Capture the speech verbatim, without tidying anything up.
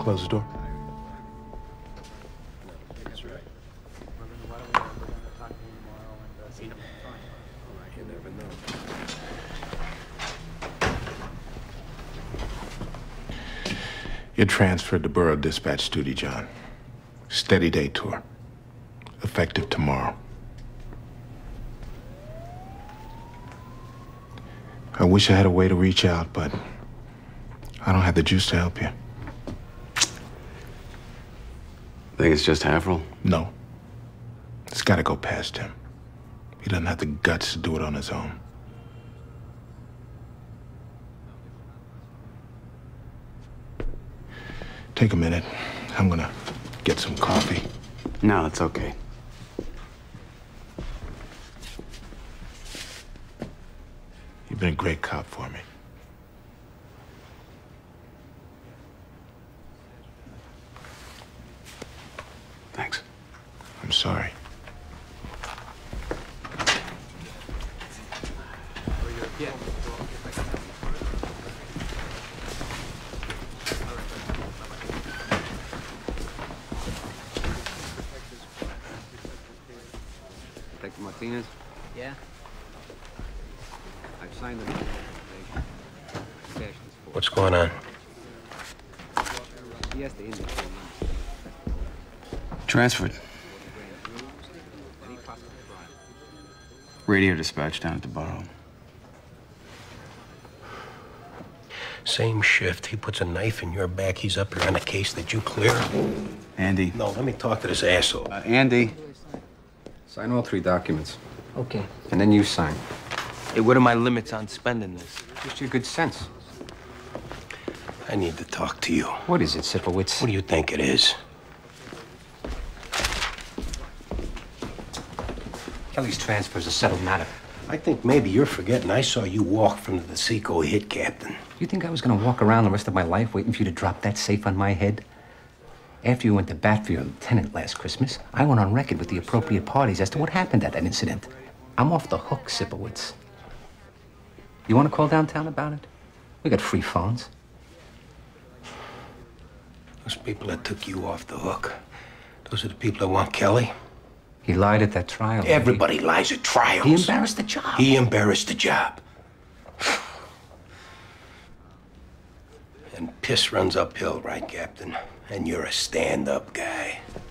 Close the door. That's right. You never know. You're transferred to Borough Dispatch duty, John. Steady day tour. Effective tomorrow. I wish I had a way to reach out, but I don't have the juice to help you. Think it's just Haverhill? No. It's got to go past him. He doesn't have the guts to do it on his own. Take a minute. I'm gonna get some coffee. No, it's okay. You've been a great cop for me. Thanks. I'm sorry. Detective Martinez? Yeah? I've signed the What's going on? He has to indicate. Transferred. Radio dispatch down at the Borough. Same shift. He puts a knife in your back. He's up here on a case that you clear. Andy. No, let me talk to this asshole. Uh, Andy. Sign all three documents. Okay. And then you sign. Hey, what are my limits on spending this? Just your good sense. I need to talk to you. What is it, Sipowicz? What do you think it is? Kelly's transfer is a settled matter. I think maybe you're forgetting I saw you walk from the Seco hit, Captain. You think I was gonna walk around the rest of my life waiting for you to drop that safe on my head? After you went to bat for your lieutenant last Christmas, I went on record with the appropriate parties as to what happened at that incident. I'm off the hook, Sipowicz. You want to call downtown about it? We got free phones. Those people that took you off the hook, those are the people that want Kelly? He lied at that trial. Everybody lies at trials. He embarrassed the job. He embarrassed the job. And piss runs uphill, right, Captain? And you're a stand-up guy.